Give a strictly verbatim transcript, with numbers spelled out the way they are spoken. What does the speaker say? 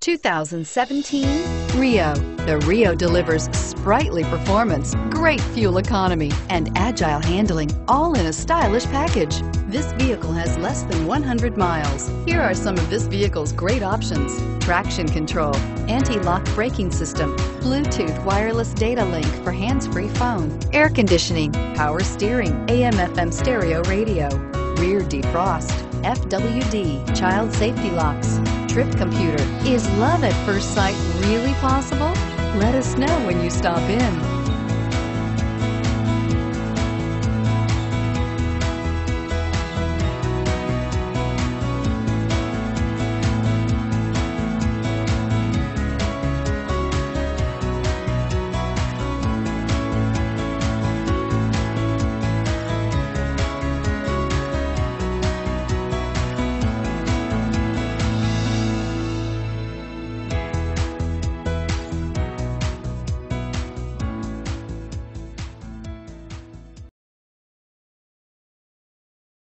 two thousand seventeen Rio. The Rio delivers sprightly performance, great fuel economy, and agile handling, all in a stylish package. This vehicle has less than one hundred miles. Here are some of this vehicle's great options: traction control, anti-lock braking system, Bluetooth wireless data link for hands-free phone, air conditioning, power steering, A M F M stereo radio, rear defrost, F W D, child safety locks, trip computer. Is love at first sight really possible? Let us know when you stop in.